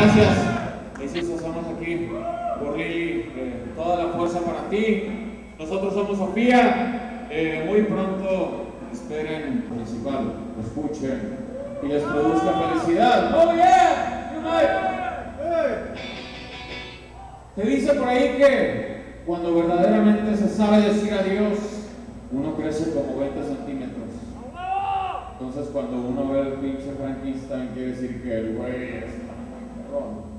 gracias. Nosotros somos aquí por Lili, toda la fuerza para ti. Nosotros somos Sofía. Muy pronto esperen principal, lo escuchen y les produzca felicidad. ¡Oh yeah! Te dice por ahí que cuando verdaderamente se sabe decir adiós, uno crece como 20 centímetros. Entonces cuando uno ve el pinche Frankenstein, quiere decir que el güey es muy cabrón.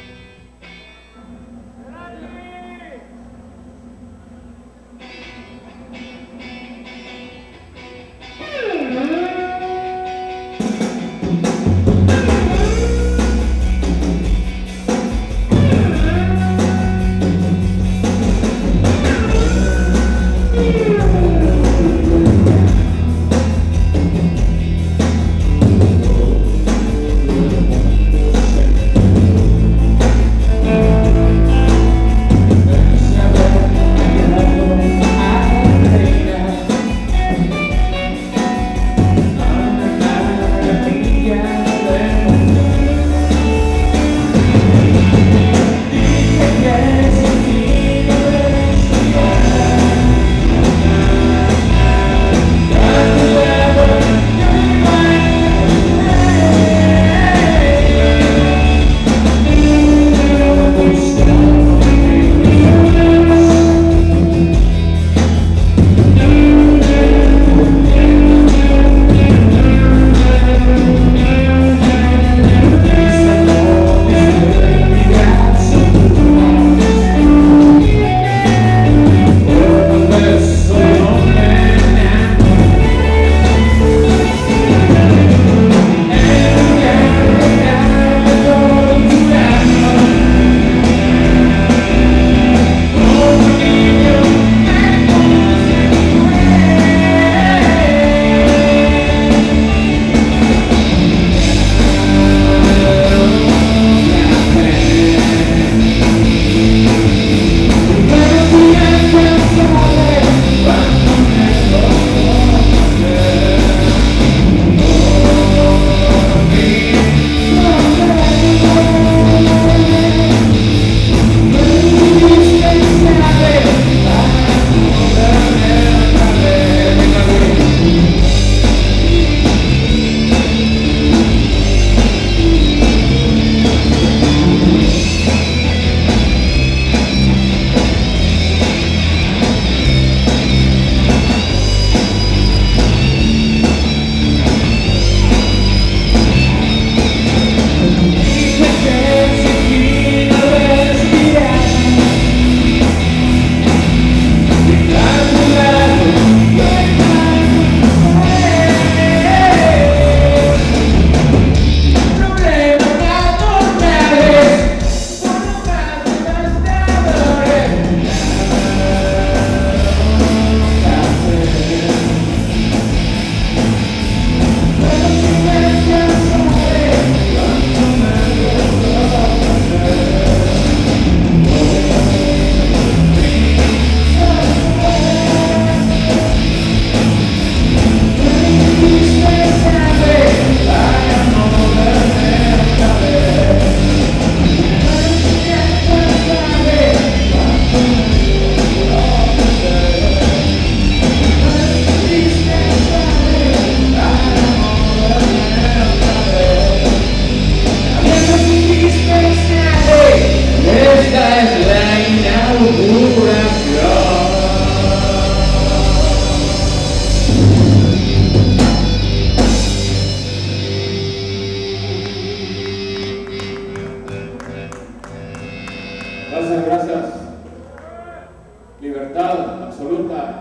Libertad absoluta.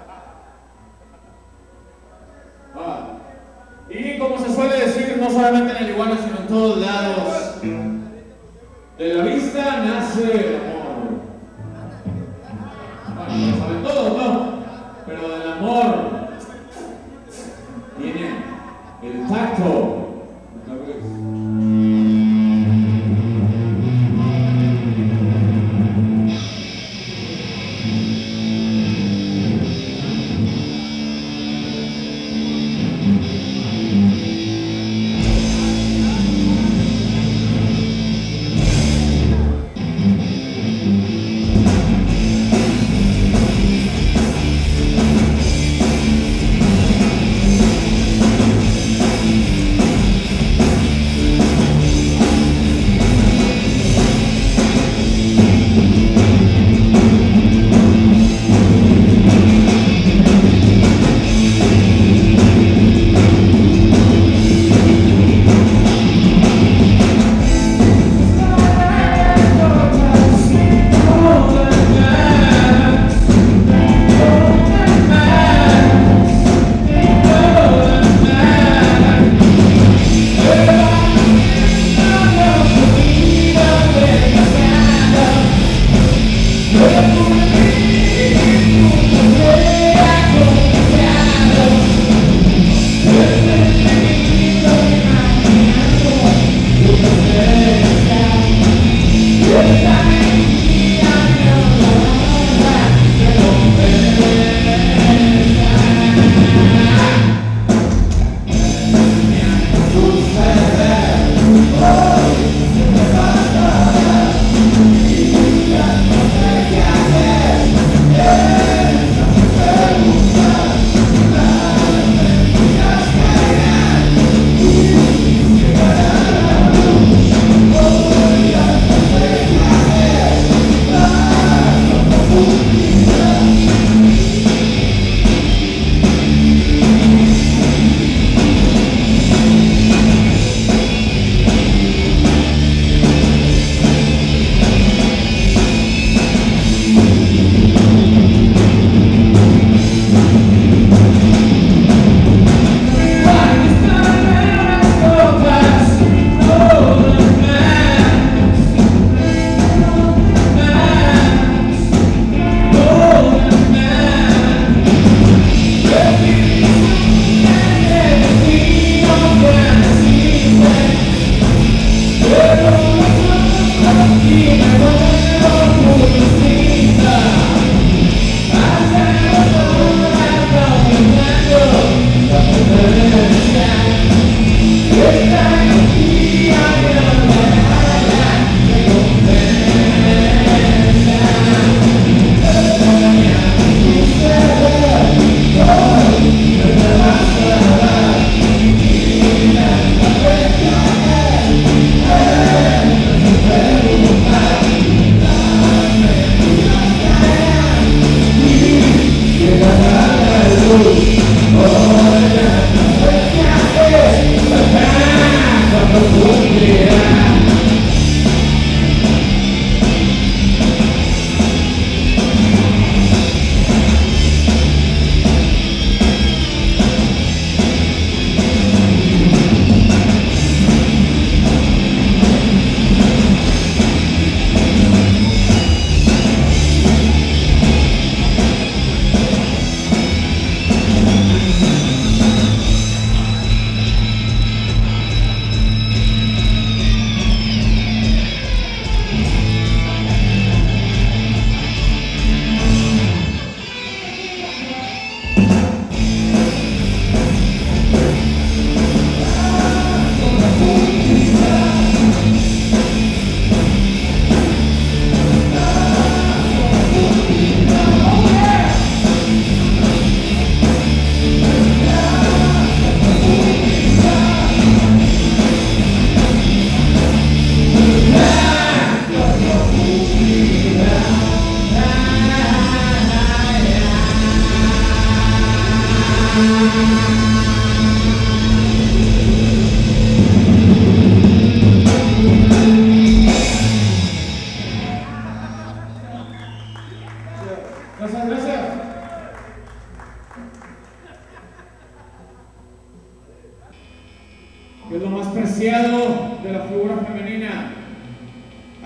Y como se suele decir, no solamente en el Iguana, sino en todos lados, de la vista nace el amor. Bueno, lo saben todos, ¿no? Pero del amor viene el tacto.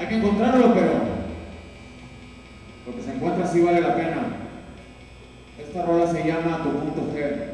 que encontrarlo, pero lo que se encuentra sí vale la pena. Esta rola se llama Tu Punto G.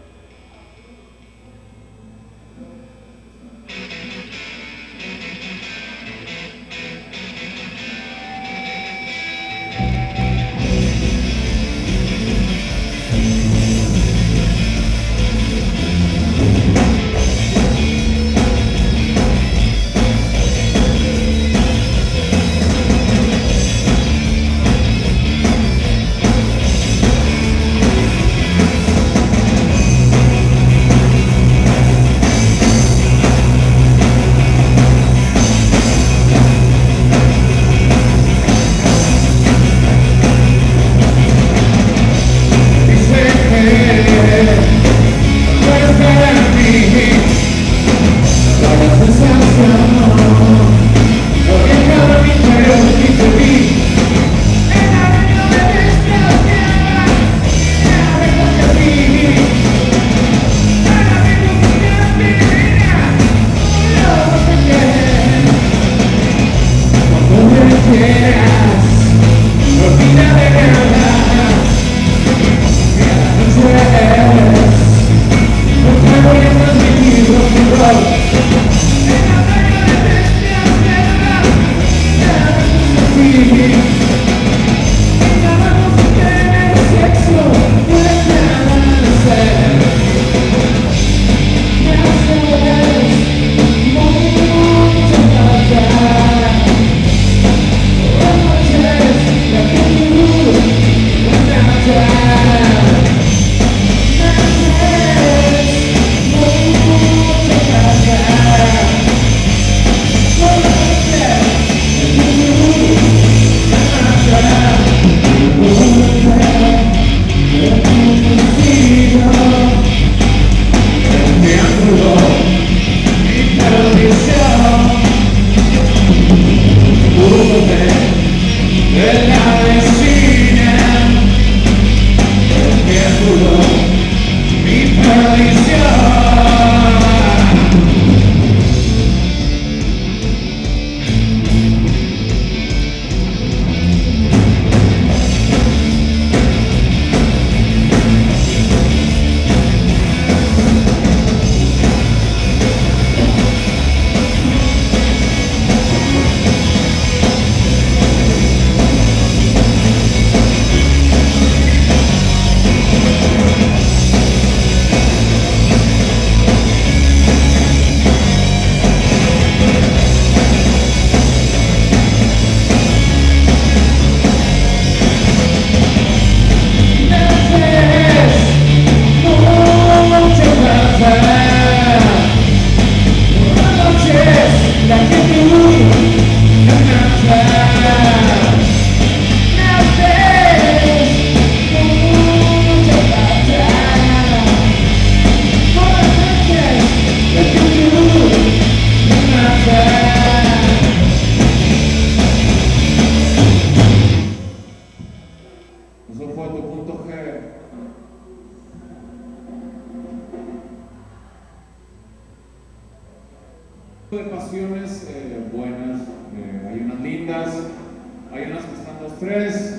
De pasiones buenas, hay unas lindas, hay unas que están 2-3,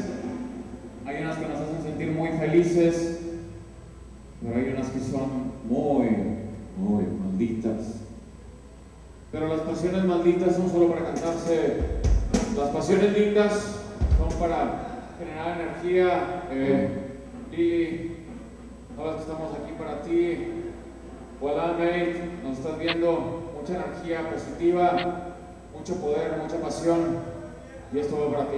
hay unas que nos hacen sentir muy felices, pero hay unas que son muy malditas. Pero las pasiones malditas son solo para cantarse, las pasiones lindas son para generar energía. Y todas las que estamos aquí para ti, hola mate, nos estás viendo. Mucha energía positiva, mucho poder, mucha pasión, y esto va para ti.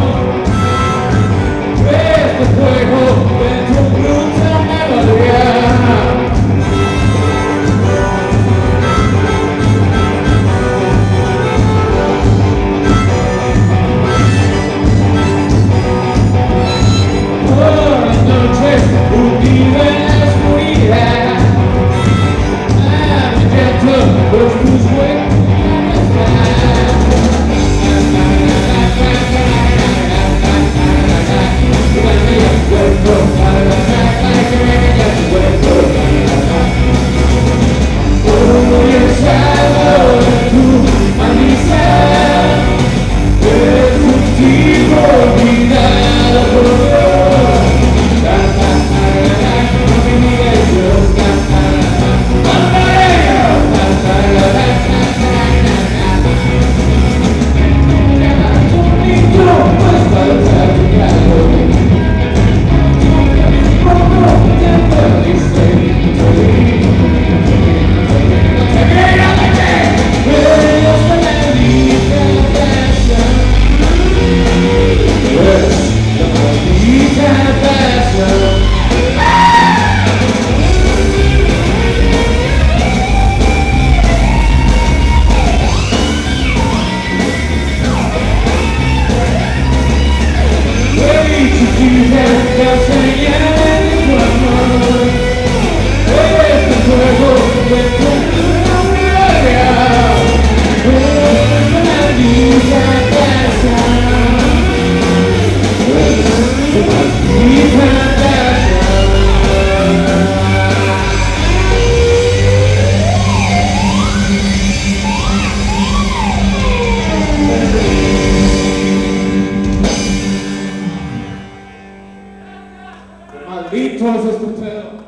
Fuego dentro de una melodía. Carlitos, este pedo.